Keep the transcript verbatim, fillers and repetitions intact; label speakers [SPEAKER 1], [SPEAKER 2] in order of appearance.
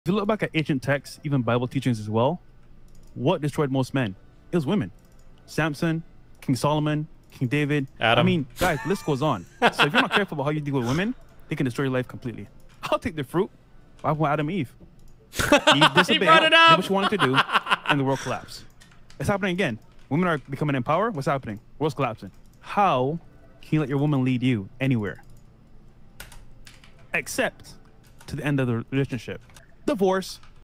[SPEAKER 1] If you look back at ancient texts, even Bible teachings as well, what destroyed most men? It was women. Samson, King Solomon, King David.
[SPEAKER 2] Adam.
[SPEAKER 1] I mean, guys, the list goes on. So if you're not careful about how you deal with women, they can destroy your life completely. I'll take the fruit. Why won't Adam and Eve? Eve disobeyed,
[SPEAKER 2] He brought it up.
[SPEAKER 1] did what she wanted to do, and the world collapsed. It's happening again. Women are becoming in power. What's happening? World's collapsing. How can you let your woman lead you anywhere? Except to the end of the relationship. Divorce.